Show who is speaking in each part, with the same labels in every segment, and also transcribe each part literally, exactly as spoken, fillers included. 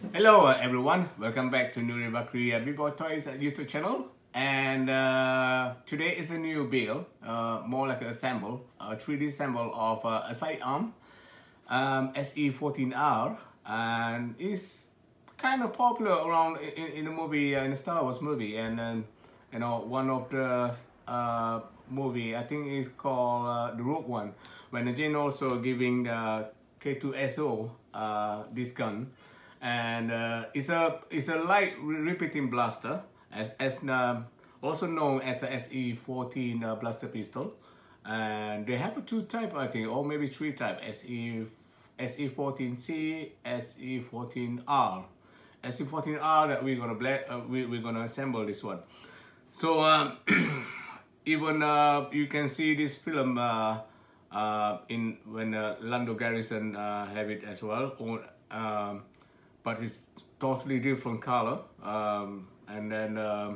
Speaker 1: Hello uh, everyone, welcome back to Nuri Bakri uh, B-Boy Toys uh, YouTube channel. And uh, today is a new build, uh, more like a sample, a three D sample of uh, a sidearm um, S E fourteen R, and it's kind of popular around in, in the movie, uh, in the Star Wars movie, and then you know one of the uh, movie I think it's called uh, the Rogue One, when the Jane also giving the K two S O uh, this gun. And uh, it's a it's a light repeating blaster, as as um, also known as the S E fourteen uh, blaster pistol. And they have a two type, I think, or maybe three type: S E S E fourteen C, S E fourteen R. S E fourteen R that we're gonna black, uh, we we're gonna assemble this one. So um, even uh, you can see this film uh, uh, in when uh, Lando Garrison uh, have it as well. Or, um, but it's totally different color, um, and then um,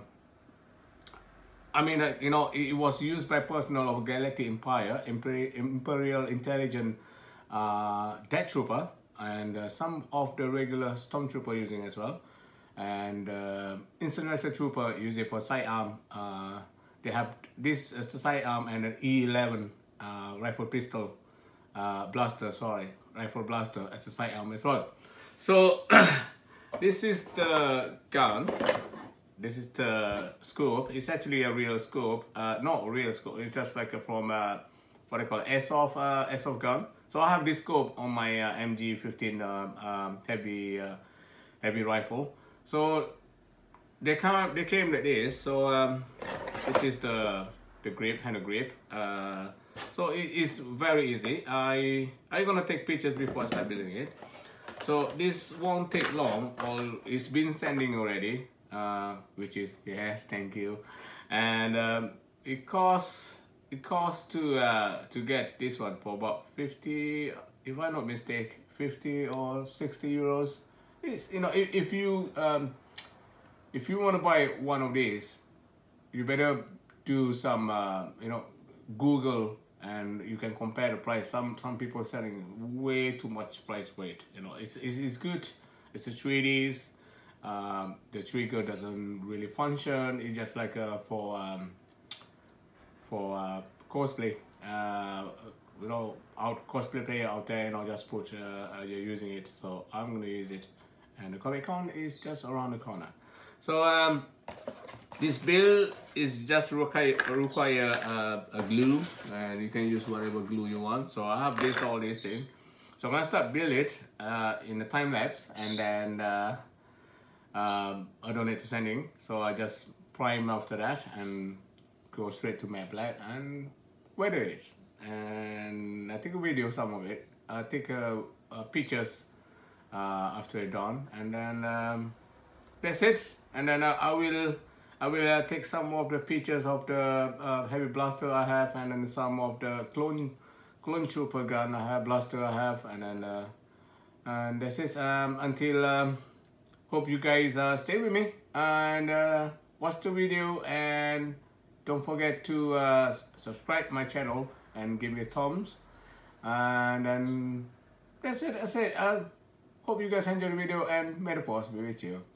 Speaker 1: I mean uh, you know it, it was used by personnel of Galactic Empire, Imperial, Imperial Intelligence uh, Death Trooper, and uh, some of the regular Stormtrooper using as well, and uh, Incinerator Trooper use it for sidearm. Uh, they have this as the sidearm and an E eleven uh, rifle pistol uh, blaster, sorry, rifle blaster as a sidearm as well. So this is the gun. This is the scope. It's actually a real scope. Uh, not a real scope. It's just like a from uh, what I call it, airsoft uh, airsoft gun. So I have this scope on my uh, M G fifteen um, um, heavy uh, heavy rifle. So they come they came like this. So um, this is the the grip, handle grip. Uh, so it is very easy. I I'm gonna take pictures before I start building it. So this won't take long, or it's been sending already, uh, which is yes, thank you. And um, it costs it costs to uh, to get this one for about fifty, if I'm not mistaken, fifty or sixty euros. It's, you know, if, if you um, if you want to buy one of these, you better do some uh, you know Google. And you can compare the price. Some some people are selling way too much price weight. You know, it's it's, it's good. It's a three Ds. Um, the trigger doesn't really function. It's just like uh, for um, for uh, cosplay. Uh, you know, out cosplay player out there, you know, just put uh, uh, you're using it. So I'm gonna use it, and the Comic Con is just around the corner. So um, this build is just require, require uh, a glue, and you can use whatever glue you want. So I have this, all these things. So I'm gonna start build it uh, in the time lapse, and then uh, um, I don't need to sending. So I just prime after that and go straight to matte black and weather it. And I take a video, some of it. I take uh, uh, pictures uh, after it's done, and then um, that's it. And then uh, I will. I will uh, take some of the pictures of the uh, heavy blaster I have, and then some of the clone clone trooper gun I have, blaster I have, and then uh, and that's it. Um, until um, hope you guys uh, stay with me and uh, watch the video, and don't forget to uh, subscribe my channel and give me a thumbs. And then that's it. That's it. Uh, hope you guys enjoy the video, and may the force be with you.